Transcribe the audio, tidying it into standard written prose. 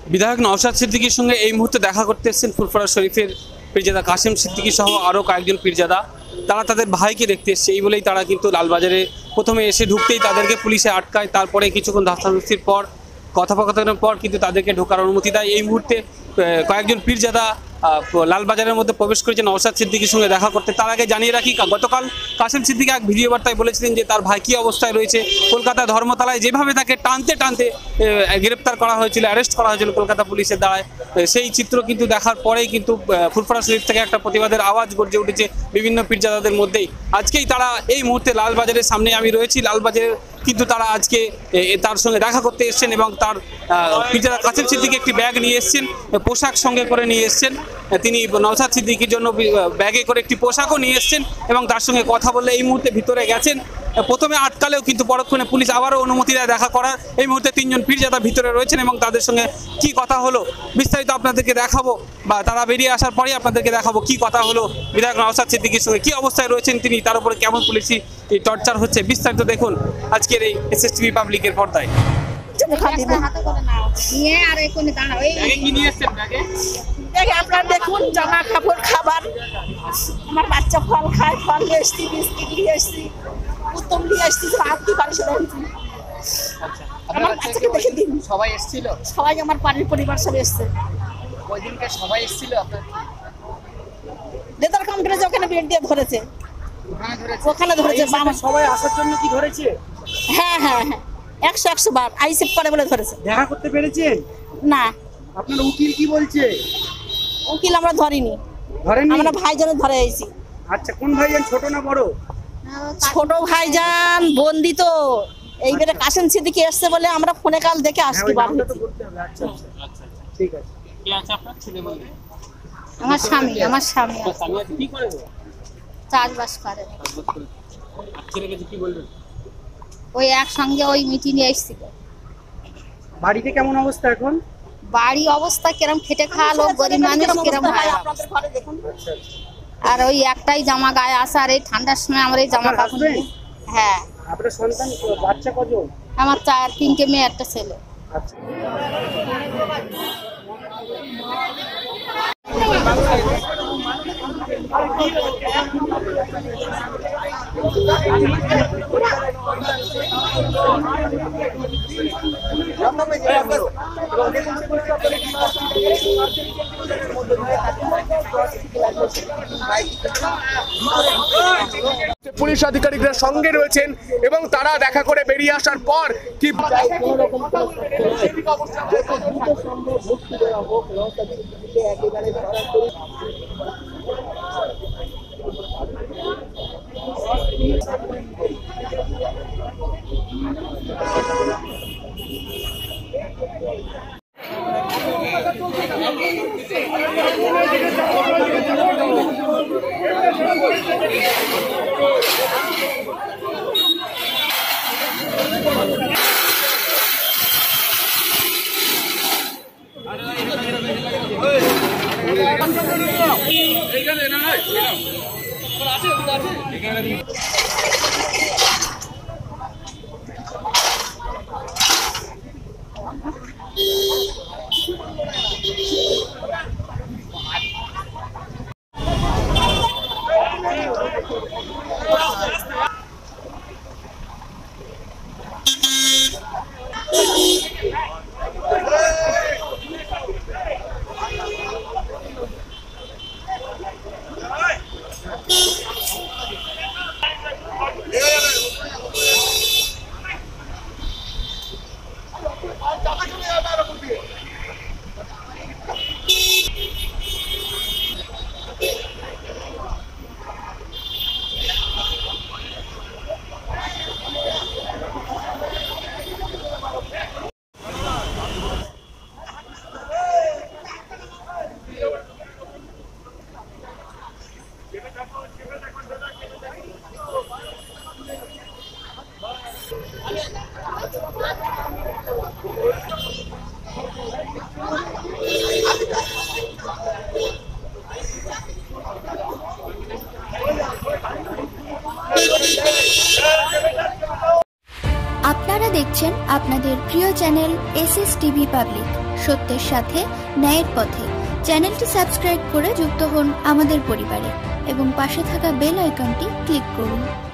বিধায়ক নওশাদ সিদ্দিকীর সঙ্গে এই মুহূর্তে দেখা করতে এসেছেন ফুরফুরা শরীফের পীরজাদা কাশেম সিদ্দিকী সহ আরও কয়েকজন পীরজাদা। তারা তাদের ভাইকে দেখতে এসছে, এই বলেই তারা কিন্তু লালবাজারে প্রথমে এসে ঢুকতেই তাদেরকে পুলিশে আটকায়। তারপরে কিছুক্ষণ ধস্তাধস্তির পর কথোপকথনের পর কিন্তু তাদেরকে ঢোকার অনুমতি দেয়। এই মুহূর্তে কয়েকজন পীরজাদা লালবাজারের মধ্যে প্রবেশ করেছেন নওশাদ সিদ্দিকীর সঙ্গে দেখা করতে। তার আগে জানিয়ে রাখি, গতকাল কাশেম সিদ্দিকী এক ভিডিও বার্তায় বলেছিলেন যে তার ভাই কী অবস্থায় রয়েছে। কলকাতা ধর্মতলায় যেভাবে তাকে টানতে টানতে গ্রেপ্তার করা হয়েছিল, অ্যারেস্ট করা হয়েছিল কলকাতা পুলিশের দ্বারায়, সেই চিত্র কিন্তু দেখার পরেই কিন্তু ফুরফুরা শরীফ থেকে একটা প্রতিবাদের আওয়াজ গর্জে উঠেছে বিভিন্ন পীরজাদাদের মধ্যেই। আজকেই তারা এই মুহূর্তে লালবাজারের সামনে আমি রয়েছি, লালবাজারের কিন্তু তারা আজকে তার সঙ্গে দেখা করতে এসছেন এবং তার পীরজাদা কাশেম সিদ্দিকী একটি ব্যাগ নিয়ে এসছেন, পোশাক সঙ্গে করে নিয়ে এসছেন। তিনি নওশাদ সিদ্দিকীর জন্য ব্যাগে করে একটি পোশাকও নিয়ে এসছেন এবং তার সঙ্গে কথা বলে এই মুহূর্তে ভিতরে গেছেন। প্রথমে আটকালেও কিন্তু পরক্ষণে পুলিশ আবারও অনুমতি দেয় দেখা করার। এই মুহূর্তে তিনজন পীরজাদা ভিতরে রয়েছেন এবং তাদের সঙ্গে কি কথা হলো বিস্তারিত আপনাদেরকে দেখাবো, বা তারা বেরিয়ে আসার পরেই আপনাদেরকে দেখাবো কি কথা হলো বিধায়ক নওশাদ সিদ্দিকীর সঙ্গে, কী অবস্থায় রয়েছেন তিনি, তার উপরে কেমন পুলিশি টর্চার হচ্ছে। বিস্তারিত দেখুন আজকের এই এসএসটিভি পাবলিকের পর্দায়। আপনারা দেখুন, জামা কাপড়, খাবার, আমার বাচ্চা ফল খায়, ফল নিয়ে এসছি, বিস্কিট নিয়ে এসছি, উত্তম নিয়ে এসছি, হাত দিয়ে পারি সেটা আমার বাচ্চাকে দেখে দিন। সবাই এসেছিল? সবাই আমার বাড়ির পরিবার সব এসছে। ওই দিনকে সবাই এসেছিল আপনার? লেদার কাউন্টারে ওখানে বেড দিয়ে ধরেছে, ওখানে ধরেছে। সবাই আসার জন্য কি ধরেছে? হ্যাঁ হ্যাঁ হ্যাঁ, 100 বার আইসেপ করে বলে ধরেছে। দেখা করতে পেরেছেন না? আপনার উকিল কি বলছে? উকিল আমরা ধরিনি, আমরা ভাইজান ধরে আইছি। আচ্ছা, কোন ভাইজান, ছোট না বড়? ছোট ভাইজান বন্দি তো, এইবারে কাশেম সিদ্দিকী এসছে বলে আমরা ফোনে কাল দেখে আসতে পারি। ঠিক আছে। কে আছে আপনার ছেলে বলতে? আমার স্বামী কি করে? চাষবাস করে। ছেলেকে কি বলবেন? ওই একসঙ্গে ওই মিটিংয়ে এসেছিল। বাড়িতে কেমন অবস্থা এখন? বাড়ি অবস্থা কিরম, খেটে খাওয়া লোক, গরিব মানুষ, কিরম হয়। আর ওই একটাই জামা গায়ে আসে, আর এই ঠান্ডার সময় আমার এই জামা কাপড়। হ্যাঁ। আপনার সন্তান, বাচ্চা কজন? আমার 3টে মেয়ে, একটা ছেলে। আচ্ছা। পুলিশ আধিকারিকরা সঙ্গে রয়েছেন এবং তারা দেখা করে বেরিয়ে আসার পর কি আপনারা দেখছেন আপনাদের প্রিয় চ্যানেল এসএসটিভি পাবলিক। সত্যের সাথে ন্যায়ের পথে। চ্যানেলটি সাবস্ক্রাইব করে যুক্ত হন আমাদের পরিবারে এবং পাশে থাকা বেল আইকনটি ক্লিক করুন।